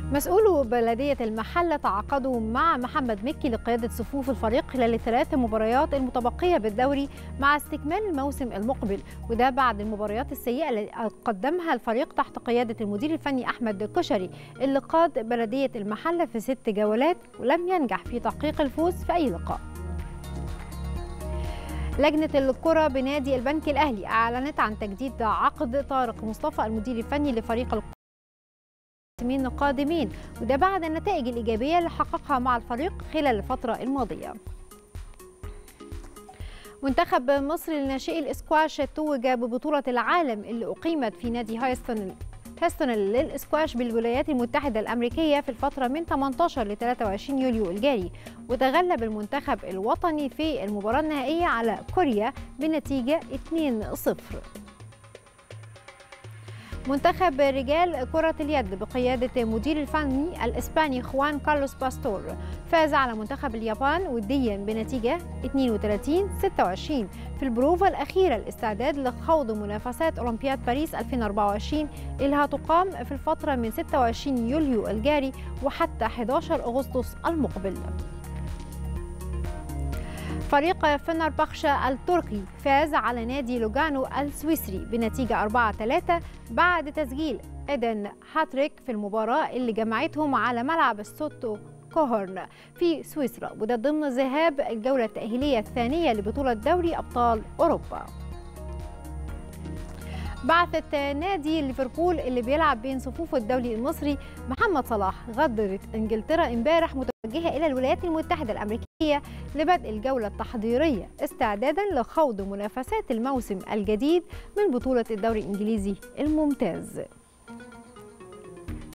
مسؤولو بلدية المحلة تعاقدوا مع محمد مكي لقيادة صفوف الفريق خلال الثلاث مباريات المتبقية بالدوري مع استكمال الموسم المقبل، وده بعد المباريات السيئة اللي قدمها الفريق تحت قيادة المدير الفني أحمد الكشري اللي قاد بلدية المحلة في 6 جولات ولم ينجح في تحقيق الفوز في أي لقاء. لجنة الكرة بنادي البنك الأهلي أعلنت عن تجديد عقد طارق مصطفى المدير الفني لفريق الموسمين القادمين، وده بعد النتائج الإيجابية اللي حققها مع الفريق خلال الفترة الماضية. منتخب مصر لناشئي الإسكواش توج ببطولة العالم اللي أقيمت في نادي هايستون للإسكواش بالولايات المتحدة الأمريكية في الفترة من 18 ل 23 يوليو الجاري، وتغلب المنتخب الوطني في المباراة النهائية على كوريا بنتيجة 2-0. منتخب رجال كرة اليد بقيادة مدير الفني الإسباني خوان كارلوس باستور فاز على منتخب اليابان وديا بنتيجة 32-26 في البروفة الأخيرة الاستعداد لخوض منافسات أولمبياد باريس 2024 اللي هتقام في الفترة من 26 يوليو الجاري وحتى 11 أغسطس المقبل. فريق فنربخشة التركي فاز على نادي لوغانو السويسري بنتيجة 4-3 بعد تسجيل إيدن هاتريك في المباراة اللي جمعتهم على ملعب السوتو كوهورن في سويسرا، وده ضمن ذهاب الجولة التأهيلية الثانية لبطولة دوري أبطال أوروبا. بعثة نادي ليفربول اللي بيلعب بين صفوف الدولي المصري محمد صلاح غادرت انجلترا امبارح متوجهة إلى الولايات المتحدة الأمريكية لبدء الجولة التحضيرية استعدادا لخوض منافسات الموسم الجديد من بطولة الدوري الإنجليزي الممتاز.